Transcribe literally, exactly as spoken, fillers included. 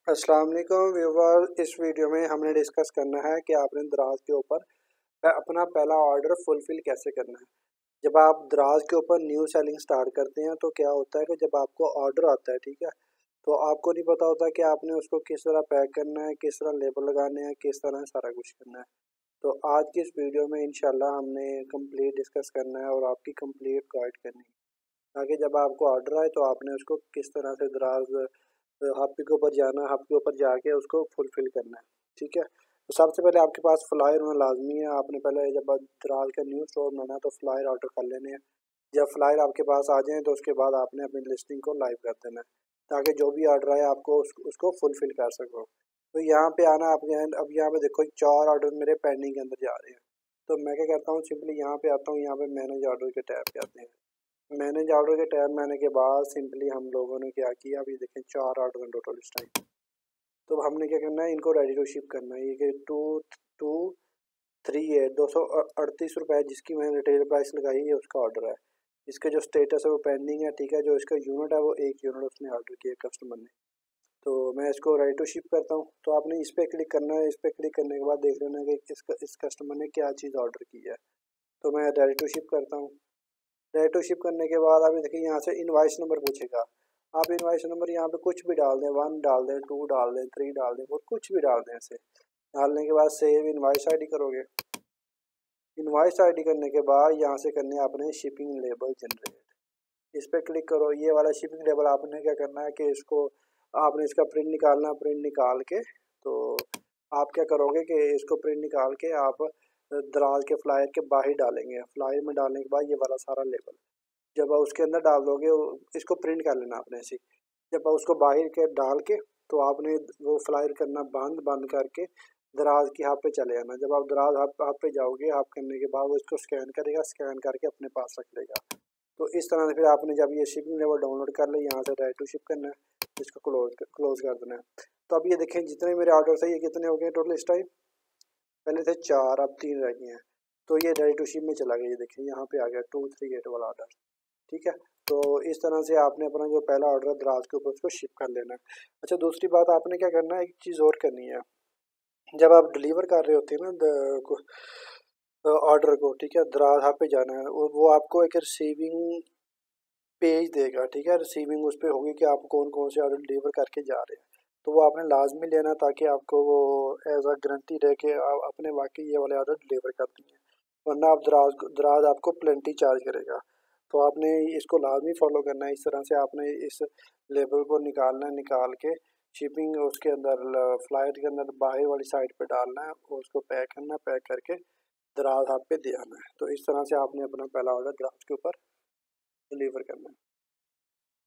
अस्सलाम वालेकुम व्यूवर। इस वीडियो में हमने डिस्कस करना है कि आपने दराज के ऊपर अपना पहला ऑर्डर फुलफ़िल कैसे करना है। जब आप दराज के ऊपर न्यू सेलिंग स्टार्ट करते हैं तो क्या होता है कि जब आपको ऑर्डर आता है, ठीक है, तो आपको नहीं पता होता कि आपने उसको किस तरह पैक करना है, किस तरह लेबल लगाने हैं, किस तरह सारा कुछ करना है। तो आज की इस वीडियो में इंशाल्लाह हमने कंप्लीट डिस्कस करना है और आपकी कंप्लीट गाइड करनी है, ताकि जब आपको ऑर्डर आए तो आपने उसको किस तरह से दराज हब के ऊपर जाना है, हब के ऊपर जाके उसको फुलफ़िल करना है। ठीक है, तो सबसे पहले आपके पास फ्लायर होना लाजमी है। आपने पहले जब दराज का न्यू स्टोर बनाना है तो फ्लायर ऑर्डर कर लेने हैं। जब फ्लायर आपके पास आ जाएँ तो उसके बाद आपने अपनी लिस्टिंग को लाइव कर देना है, ताकि जो भी ऑर्डर आए आपको उस, उसको फुलफ़िल कर सको। तो यहाँ पे आना आप यहाँ अब यहाँ पे देखो चार ऑर्डर मेरे पेंडिंग के अंदर जा रहे हैं। तो मैं क्या करता हूँ, सिंपली यहाँ पे आता हूँ, यहाँ पे मैनेज ऑर्डर के टैब पे आते हैं। मैनेज ऑर्डर के टैब में आने के बाद सिंपली हम लोगों ने क्या किया, अभी देखें चार ऑर्डर हैं टोटल इस टाइम। तो हमने क्या करना है, इनको रेडी टू शिप करना है। ये कि टू टू थ्री एट दो सौ अड़तीस रुपये जिसकी मैंने रिटेल प्राइस लगाई है उसका ऑर्डर है। इसका जो स्टेटस है वो पेंडिंग है, ठीक है। जो इसका यूनिट है वो एक यूनिट उसने ऑर्डर किया कस्टमर ने। तो मैं इसको रेडी टू शिप करता हूँ। तो आपने इस पर क्लिक करना है। इस पर क्लिक करने के बाद देख लेना कि इस इस कस्टमर ने क्या चीज़ ऑर्डर की है। तो मैं रेडी टू शिप करता हूँ। रेडी टू शिप करने के बाद अभी देखिए यहाँ से इनवाइस नंबर पूछेगा। आप इनवाइस नंबर यहाँ पे कुछ भी डाल दें, वन डाल दें, टू डाल दें, थ्री डाल दें और कुछ भी डाल दें। ऐसे डालने के बाद सेव इनवाइस आईडी करोगे। इनवाइस आईडी करने के बाद यहाँ से करने हैं आपने शिपिंग लेबल जनरेट। इस पर क्लिक करो। ये वाला शिपिंग लेबल आपने क्या करना है कि इसको आपने इसका प्रिंट निकालना। प्रिंट निकाल के तो आप क्या करोगे कि इसको प्रिंट निकाल के आप दराज के फ्लायर के बाहर डालेंगे। फ्लायर में डालने के बाद ये वाला सारा लेबल जब आप उसके अंदर डाल दोगे, इसको प्रिंट कर लेना आपने ऐसे। जब आप उसको बाहर के डाल के तो आपने वो फ्लायर करना बंद बंद करके दराज की हब पे चले जाना। जब आप दराज हब हब पे जाओगे, हब करने के बाद वो इसको स्कैन करेगा, स्कैन करके अपने पास रख लेगा। तो इस तरह से फिर आपने जब ये शिपिंग लेवल डाउनलोड कर ले, यहाँ से रेडी टू शिप करना है, इसको क्लोज क्लोज कर देना है। तो अब ये देखें जितने मेरे ऑर्डर थे ये कितने हो गए टोटल इस टाइम। पहले थे चार, अब तीन रह गए हैं। तो ये रेडी टू शिप में चला गया। ये देखिए यहाँ पे आ गया टू थ्री एट वाला ऑर्डर। ठीक है, तो इस तरह से आपने अपना जो पहला ऑर्डर है दराज के ऊपर उसको शिप कर लेना है। अच्छा, दूसरी बात आपने क्या करना है, एक चीज़ और करनी है। जब आप डिलीवर कर रहे होते हैं ना ऑर्डर को, ठीक है, दराज हब पे जाना है और वो आपको एक रिसीविंग पेज देगा। ठीक है, रिसीविंग उस पर होगी कि आप कौन कौन से ऑर्डर डिलीवर करके जा रहे हैं। तो वो आपने लाजमी लेना ताकि आपको वो एज अ गारंटी रहे कि आप अपने वाकई ये वाले ऑर्डर डिलीवर कर दिए। वरना आप दराज दराज आपको प्लेंटी चार्ज करेगा। तो आपने इसको लाजमी फॉलो करना है। इस तरह से आपने इस लेबल को निकालना है, निकाल के शिपिंग उसके अंदर फ्लाइट के अंदर बाहर वाली साइड पे डालना है और उसको पैक करना है। पैक करके दराज हब पे दे आना है। तो इस तरह से आपने अपना पहला ऑर्डर दराज के ऊपर डिलीवर करना है।